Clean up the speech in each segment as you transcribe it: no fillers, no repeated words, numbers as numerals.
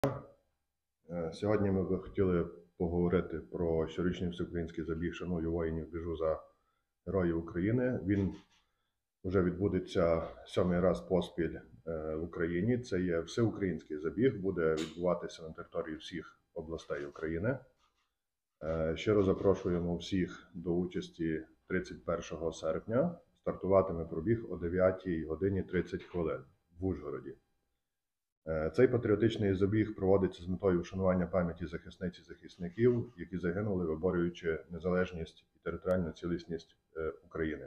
Сьогодні ми би хотіли поговорити про щорічний всеукраїнський забіг «Шаную воїнів, біжу за Героїв України». Він вже відбудеться 7-й раз поспіль в Україні. Це є всеукраїнський забіг, буде відбуватися на території всіх областей України. Щиро запрошуємо всіх до участі 31 серпня. Стартуватиме пробіг о 9 годині 30 хвилин в Ужгороді. Цей патріотичний забіг проводиться з метою вшанування пам'яті захисниць і захисників, які загинули, виборюючи незалежність і територіальну цілісність України.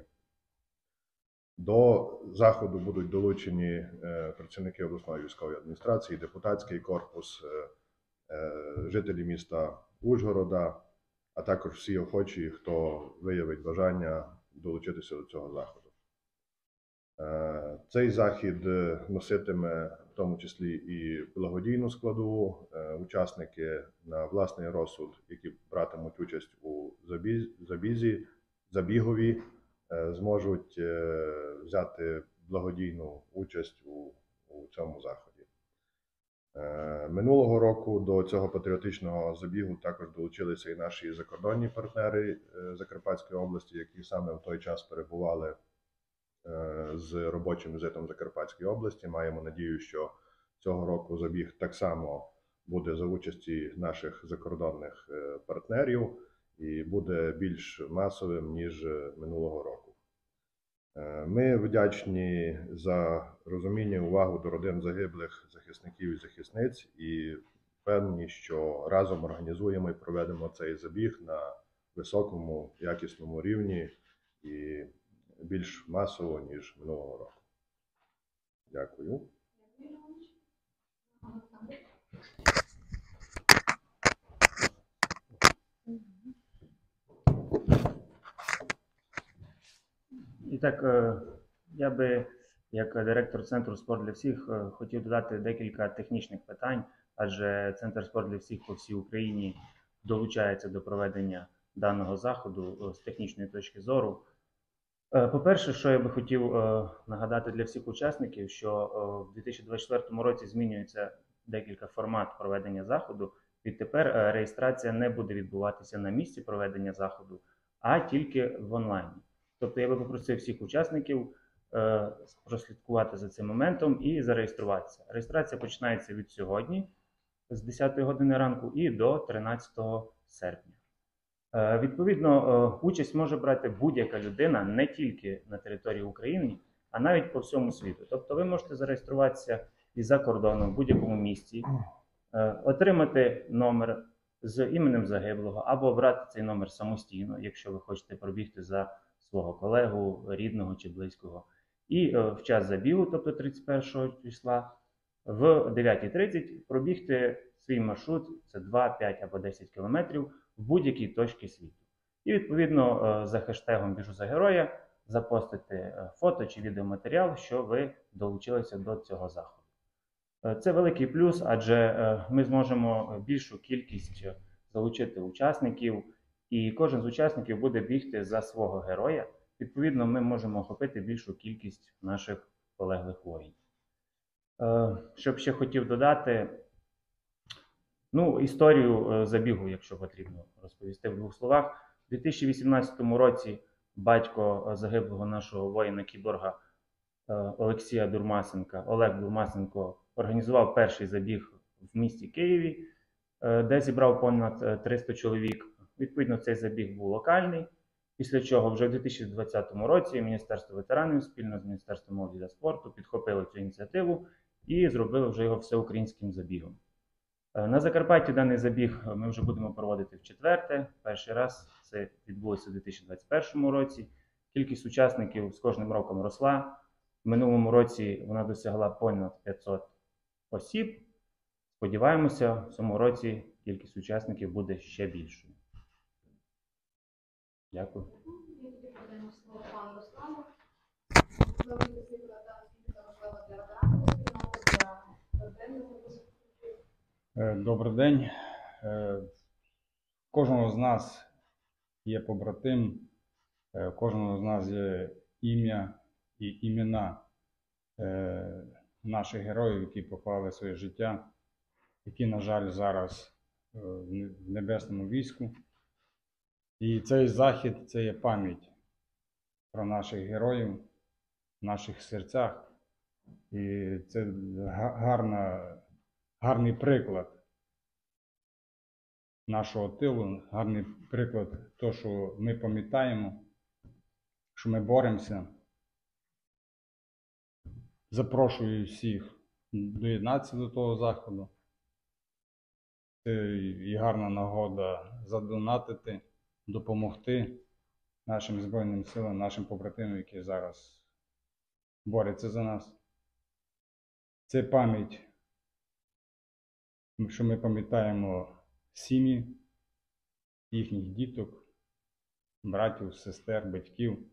До заходу будуть долучені працівники обласної військової адміністрації, депутатський корпус, жителі міста Ужгорода, а також всі охочі, хто виявить бажання долучитися до цього заходу. Цей захід носитиме в тому числі і благодійну складову. Учасники на власний розсуд, які братимуть участь у забігові, зможуть взяти благодійну участь у цьому заході. Минулого року до цього патріотичного забігу також долучилися і наші закордонні партнери Закарпатської області, які саме в той час перебували з робочим візитом в Закарпатській області. Маємо надію, що цього року забіг так само буде за участі наших закордонних партнерів і буде більш масовим, ніж минулого року. Ми вдячні за розуміння і увагу до родин загиблих захисників і захисниць і впевнені, що разом організуємо і проведемо цей забіг на високому, якісному рівні і більш масово, ніж минулого року. Дякую. І так, я би, як директор Центру «Спорт для всіх», хотів додати декілька технічних питань, адже Центр «Спорт для всіх» по всій Україні долучається до проведення даного заходу з технічної точки зору. По-перше, що я би хотів нагадати для всіх учасників, що в 2024 році змінюється декілька формат проведення заходу. Відтепер реєстрація не буде відбуватися на місці проведення заходу, а тільки в онлайні. Тобто я би попросив всіх учасників прослідкувати за цим моментом і зареєструватися. Реєстрація починається від сьогодні з 10 години ранку і до 13 серпня. Відповідно, участь може брати будь-яка людина не тільки на території України, а навіть по всьому світу. Тобто ви можете зареєструватися і за кордоном в будь-якому місці, отримати номер з іменем загиблого або обрати цей номер самостійно, якщо ви хочете пробігти за свого колегу, рідного чи близького. І в час забігу, тобто 31 числа, в 9:30 пробігти свій маршрут, це 2, 5 або 10 кілометрів, в будь-якій точці світу. І відповідно за хештегом «Біжу за героя» запостити фото чи відеоматеріал, що ви долучилися до цього заходу. Це великий плюс, адже ми зможемо більшу кількість залучити учасників, і кожен з учасників буде бігти за свого героя. Відповідно, ми можемо охопити більшу кількість наших полеглих воїнів. Що б ще хотів додати, історію забігу, якщо потрібно розповісти в двох словах. У 2018 році батько загиблого нашого воїна-кіборга Олексія Дурмасенка, Олег Дурмасенко, організував перший забіг в місті Києві, де зібрав понад 300 чоловік. Відповідно, цей забіг був локальний, після чого вже в 2020 році Міністерство ветеранів спільно з Міністерством молоді та спорту підхопило цю ініціативу і зробили вже його всеукраїнським забігом. На Закарпатті даний забіг ми вже будемо проводити вчетверте. Перший раз це відбулося у 2021 році. Кількість учасників з кожним роком росла. В минулому році вона досягла понад 500 осіб. Сподіваємося, в цьому році кількість учасників буде ще більшою. Дякую. Добрий день. Кожного з нас є побратим, кожного з нас є ім'я і імена наших героїв, які поклали своє життя які, на жаль, зараз в небесному війську. І цей захід – це є пам'ять про наших героїв в наших серцях. І це гарний приклад нашого тилу, гарний приклад того, що ми пам'ятаємо, що ми боремося. Запрошую всіх доєднатися до того заходу. Це і гарна нагода задонатити, допомогти нашим Збройним силам, нашим побратимам, які зараз борються за нас. Це пам'ять, що ми пам'ятаємо сім'ї, їхніх діток, братів, сестер, батьків.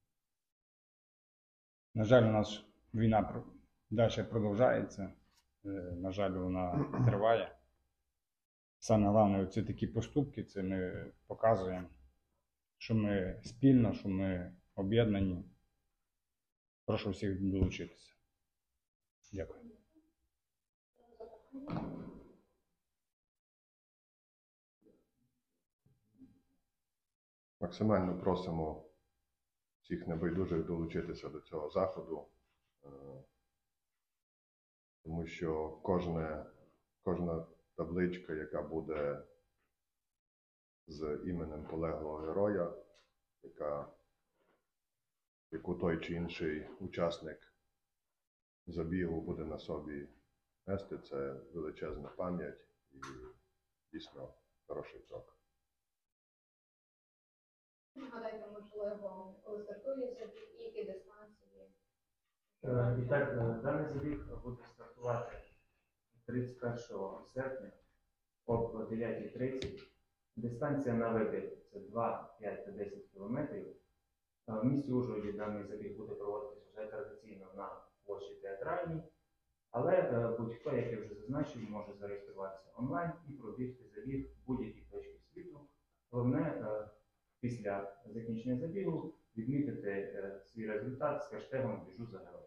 На жаль, у нас війна далі продовжується, на жаль, вона триває. Саме головне, оці такі поступки, це ми показуємо, що ми спільно, що ми об'єднані. Прошу всіх долучитися. Дякую. Максимально просимо всіх небайдужих долучитися до цього заходу, тому що кожна табличка, яка буде з іменем полеглого героя, яку той чи інший учасник забігу буде на собі нести, це величезна пам'ять і дійсно хороший крок. Нагадайте, можливо, коли стартує забіг і які дистанції? І так, даний забіг буде стартувати 31 серпня об 9:30. Дистанція на вибір – це 2, 5 та 10 кілометрів. В місті Ужгороді даний забіг буде проводитися вже традиційно на площі Театральній, але будь-хто, як я вже зазначив, може зареєструватися онлайн і пробігти забіг в будь-якій точці світу. Головне, після закінчення забігу відмітити свій результат з хештегом «Біжу за героя».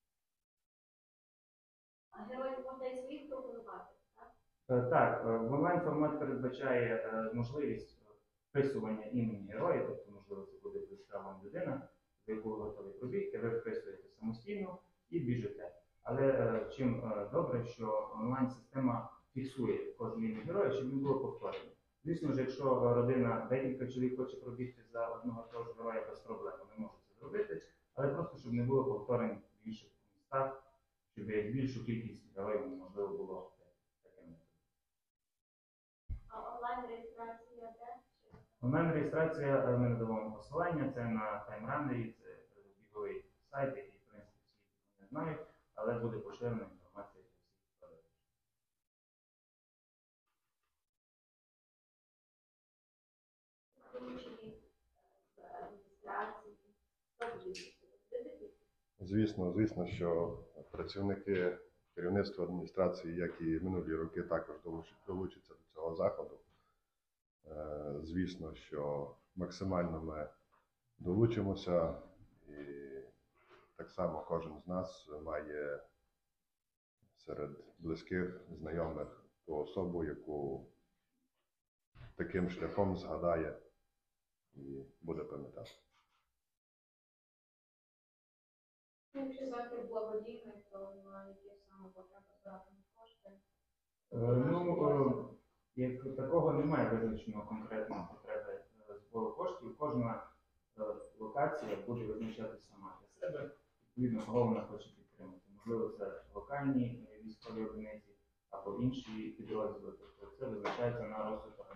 А героїв можна і своїх пропонувати, так? Так, в онлайн-формат передбачає можливість вписування імені героя, тобто, можливо, це буде близька вам людина, за яку ви готові пробігти, ви вписуєте самостійно і біжите. Але чим добре, що онлайн-система фіксує кожне ім'я героя, щоб не було повторення. Звісно ж, якщо родина, декілька чоловік хоче пробігти за одного того ж героя без проблем, вони можуть це зробити, але просто, щоб не було повторень в інших містах, щоб більшу кількість героїв можливо було таким методом. А онлайн-реєстрація де? Онлайн-реєстрація, ми надаємо посилання, це на таймранері, це біговий сайт, який, в принципі, всі не знають, але буде поширена інформація для всіх глядачів. Залучені реєстрації. Хто буде відповідати? Звісно, що працівники керівництва адміністрації, як і минулі роки, також долучаться до цього заходу. Звісно, що максимально ми долучимося, і так само кожен з нас має серед близьких, знайомих ту особу, яку таким шляхом згадає і буде пам'ятати. Якщо захід благодійний, то на які саме потреби збиратимуть кошти? Як такого немає визначеного конкретної потреби збору коштів. Кожна локація буде визначати сама для себе, відповідно, кого вона хоче підтримати. Можливо, це локальні військові одиниці або інші підрозділи. Тобто це визначається на розсуд